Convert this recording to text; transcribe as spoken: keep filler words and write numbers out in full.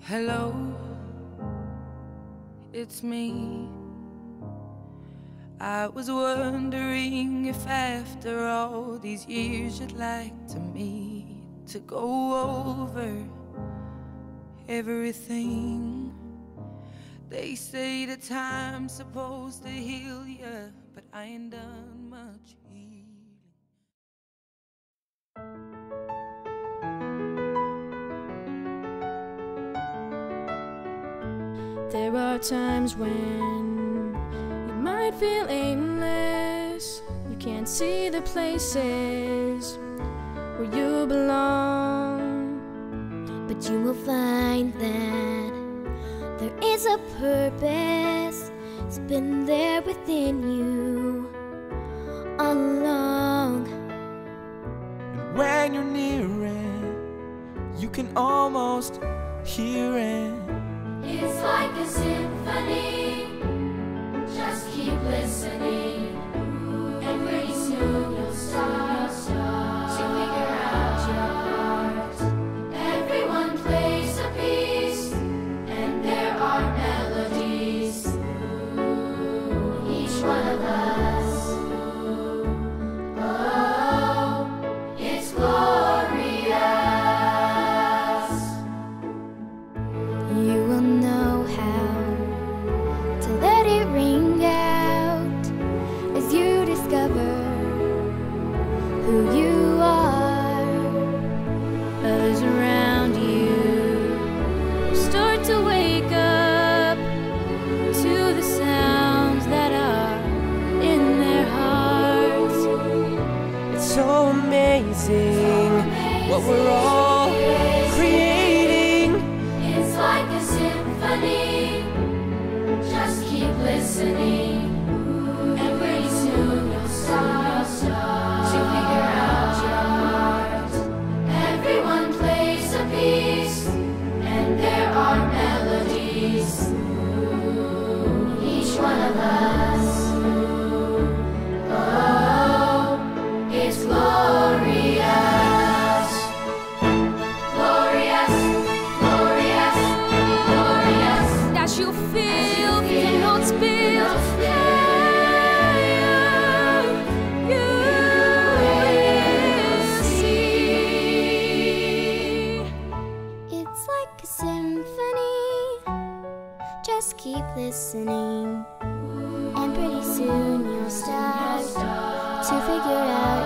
Hello, it's me. I was wondering if after all these years you'd like to meet to go over everything. They say the time's supposed to heal ya, but I ain't done much healing. There are times when you might feel aimless. You can't see the places where you belong, but you will find that there is a purpose. It's been there within you all along. And when you're near it, you can almost hear it. It's like a symphony. Just keep listening, and pretty soon you'll start to figure out your part. Everyone plays a piece, and there are melodies. Each one of us. Oh, it's glorious. You will know how to let it ring out as you discover who you are. others around you start to wake up to the sounds that are in their hearts. It's so amazing what we're all creating. It's like a symphony. Just keep listening, and pretty soon you'll start to figure out your part. Everyone plays a piece, and there are melodies. Each one of us. Oh, it's glorious. Glorious, glorious, glorious. That you feel the notes build higher, you will see. It's like a symphony. Just keep listening, and pretty soon you'll start to figure out